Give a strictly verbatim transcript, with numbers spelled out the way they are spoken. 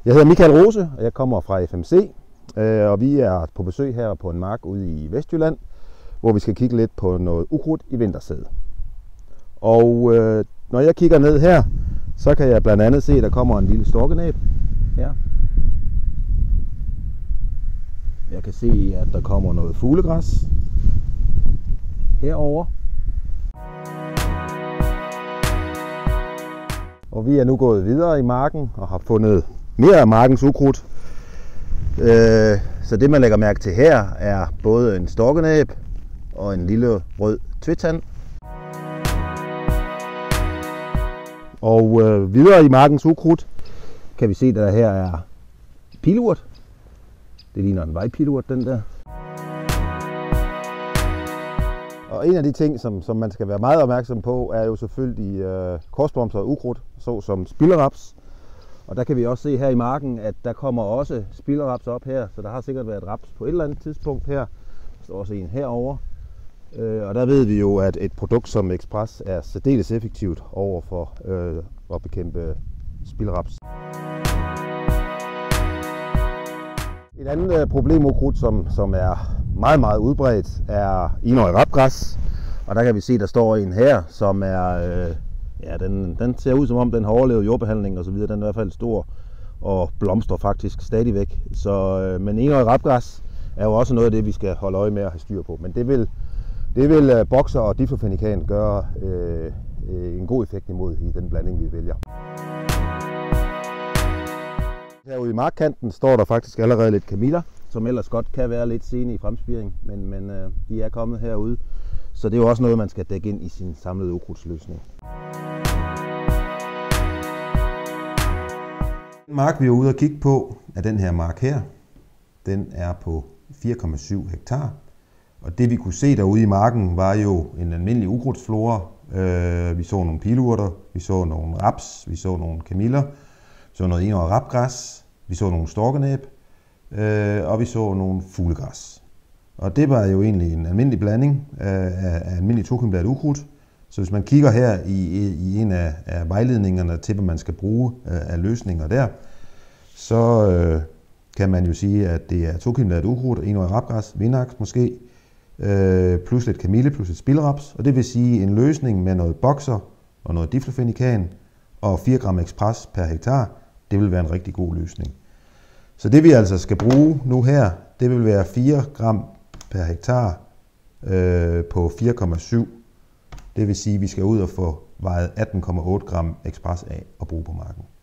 Jeg hedder Michael Rose, og jeg kommer fra F M C, og vi er på besøg her på en mark ude i Vestjylland, hvor vi skal kigge lidt på noget ukrudt i vintersæde. Og øh, når jeg kigger ned her, så kan jeg blandt andet se, at der kommer en lille storkenæb her. Jeg kan se, at der kommer noget fuglegræs herover. Og vi er nu gået videre i marken og har fundet mere af markens ukrudt. Så det man lægger mærke til her er både en storkenæb og en lille rød tvitand. Og øh, videre i markens ukrudt kan vi se, at der her er pilurt. Det ligner en vejpilurt, den der. Og en af de ting, som, som man skal være meget opmærksom på, er jo selvfølgelig øh, korsblomster og ukrudt, såsom spilderaps. Og der kan vi også se her i marken, at der kommer også spilderaps op her, så der har sikkert været raps på et eller andet tidspunkt her. Der står også en herover. Og der ved vi jo, at et produkt som Express er særdeles effektivt over for øh, at bekæmpe spilderaps. Et andet øh, problem ukrudt, som, som er meget, meget udbredt, er enårig rapgræs. Og der kan vi se, at der står en her, som er, øh, ja, den, den ser ud som om den har overlevet jordbehandling og så videre. Den er i hvert fald stor og blomstrer faktisk stadigvæk. Så, øh, men enårig rapgræs er jo også noget af det, vi skal holde øje med at have styr på. Men det vil Det vil Boxer og diflofenican gøre øh, en god effekt imod i den blanding, vi vælger. Herude i markkanten står der faktisk allerede lidt kamiller, som ellers godt kan være lidt sene i fremspiring, men, men øh, de er kommet herude. Så det er jo også noget, man skal dække ind i sin samlede ukrudtsløsning. Den mark, vi er ude og kigge på, er den her mark her. Den er på fire komma syv hektar. Og det vi kunne se derude i marken var jo en almindelig ukrudtsflora. Vi så nogle pilurter, vi så nogle raps, vi så nogle kamiller, vi så noget enårig rapgræs, vi så nogle storkenæb, og vi så nogle fuglegræs. Og det var jo egentlig en almindelig blanding af almindelig tokimbladet ukrudt. Så hvis man kigger her i, i en af, af vejledningerne til, hvad man skal bruge af løsninger der, så øh, kan man jo sige, at det er tokimbladet ukrudt, enårig rapgræs, vindaks måske, plus lidt kamille, plus lidt spilderaps, og det vil sige en løsning med noget Boxer og noget diflofenican og fire gram Express per hektar, det vil være en rigtig god løsning. Så det vi altså skal bruge nu her, det vil være fire gram per hektar øh, på fire komma syv. Det vil sige, at vi skal ud og få vejet atten komma otte gram Express af og bruge på marken.